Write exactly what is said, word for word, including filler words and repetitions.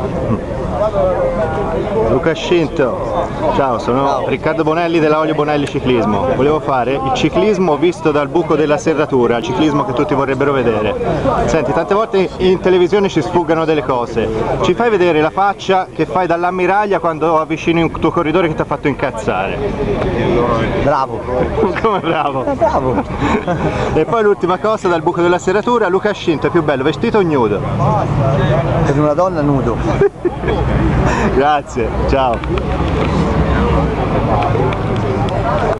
Luca Scinto, ciao, sono ciao. Riccardo Bonelli della Olio Bonelli Ciclismo. Volevo fare il ciclismo visto dal buco della serratura, il ciclismo che tutti vorrebbero vedere. Senti, tante volte in televisione ci sfuggono delle cose. Ci fai vedere la faccia che fai dall'ammiraglia quando avvicini un tuo corridore che ti ha fatto incazzare. Bravo. Come bravo? Eh, bravo. E poi l'ultima cosa, dal buco della serratura, Luca Scinto è più bello vestito o nudo? Per una donna nudo. Grazie, ciao.